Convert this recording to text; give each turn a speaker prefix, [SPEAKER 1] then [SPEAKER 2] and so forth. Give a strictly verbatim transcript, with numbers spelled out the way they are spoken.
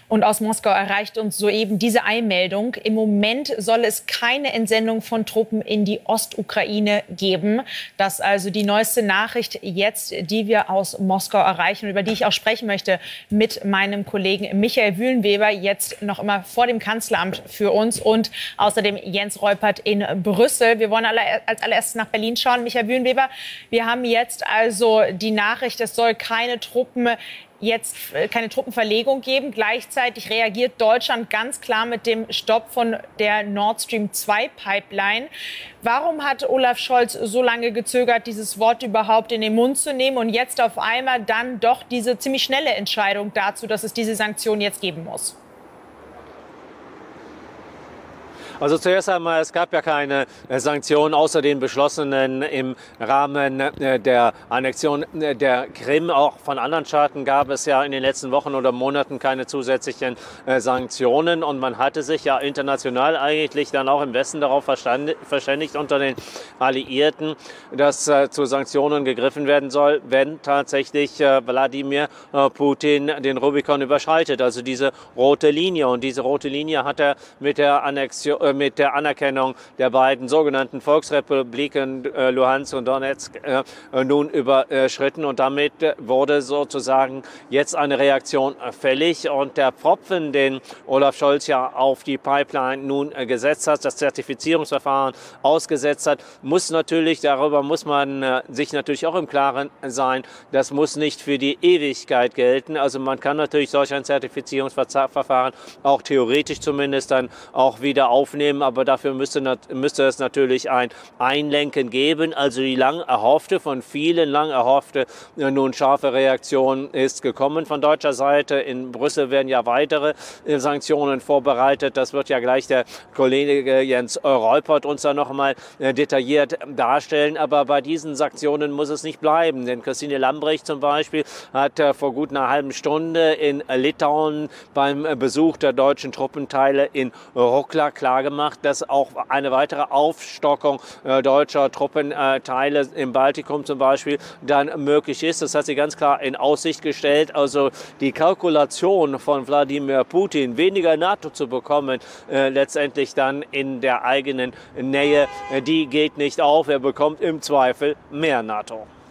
[SPEAKER 1] Und aus Moskau erreicht uns soeben diese Eilmeldung. Im Moment soll es keine Entsendung von Truppen in die Ostukraine geben. Das ist also die neueste Nachricht jetzt, die wir aus Moskau erreichen, über die ich auch sprechen möchte mit meinem Kollegen Michael Wühlenweber, jetzt noch immer vor dem Kanzleramt für uns, und außerdem Jens Reupert in Brüssel. Wir wollen alle, als allererstes nach Berlin schauen. Michael Wühlenweber, wir haben jetzt also die Nachricht, es soll keine Truppen jetzt keine Truppenverlegung geben. Gleichzeitig reagiert Deutschland ganz klar mit dem Stopp von der Nord Stream zwei Pipeline. Warum hat Olaf Scholz so lange gezögert, dieses Wort überhaupt in den Mund zu nehmen, und jetzt auf einmal dann doch diese ziemlich schnelle Entscheidung dazu, dass es diese Sanktionen jetzt geben muss?
[SPEAKER 2] Also zuerst einmal, es gab ja keine Sanktionen außer den beschlossenen im Rahmen der Annexion der Krim. Auch von anderen Staaten gab es ja in den letzten Wochen oder Monaten keine zusätzlichen Sanktionen. Und man hatte sich ja international eigentlich dann auch im Westen darauf verständigt unter den Alliierten, dass zu Sanktionen gegriffen werden soll, wenn tatsächlich Wladimir Putin den Rubikon überschreitet. Also diese rote Linie. Und diese rote Linie hat er mit der Annexion mit der Anerkennung der beiden sogenannten Volksrepubliken äh, Luhansk und Donetsk äh, nun überschritten, und damit wurde sozusagen jetzt eine Reaktion fällig. Und der Pfropfen, den Olaf Scholz ja auf die Pipeline nun äh, gesetzt hat, das Zertifizierungsverfahren ausgesetzt hat, muss natürlich, darüber muss man äh, sich natürlich auch im Klaren sein, das muss nicht für die Ewigkeit gelten. Also man kann natürlich solch ein Zertifizierungsverfahren auch theoretisch zumindest dann auch wieder aufnehmen. Aber dafür müsste, müsste es natürlich ein Einlenken geben. Also die lang erhoffte, von vielen lang erhoffte, nun scharfe Reaktion ist gekommen von deutscher Seite. In Brüssel werden ja weitere Sanktionen vorbereitet. Das wird ja gleich der Kollege Jens Reupert uns da noch mal detailliert darstellen. Aber bei diesen Sanktionen muss es nicht bleiben. Denn Christine Lambrecht zum Beispiel hat vor gut einer halben Stunde in Litauen beim Besuch der deutschen Truppenteile in Rukla klar gemacht, dass auch eine weitere Aufstockung äh, deutscher Truppenteile äh, im Baltikum zum Beispiel dann möglich ist. Das hat sie ganz klar in Aussicht gestellt. Also die Kalkulation von Wladimir Putin, weniger NATO zu bekommen, äh, letztendlich dann in der eigenen Nähe, äh, die geht nicht auf. Er bekommt im Zweifel mehr NATO.